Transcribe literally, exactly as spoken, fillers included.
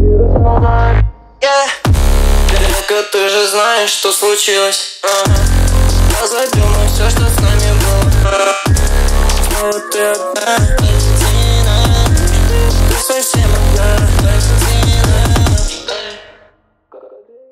Yeah. Детка, ты же знаешь, что случилось. uh-huh. Я забил на все, что с нами было. Снова ты одна.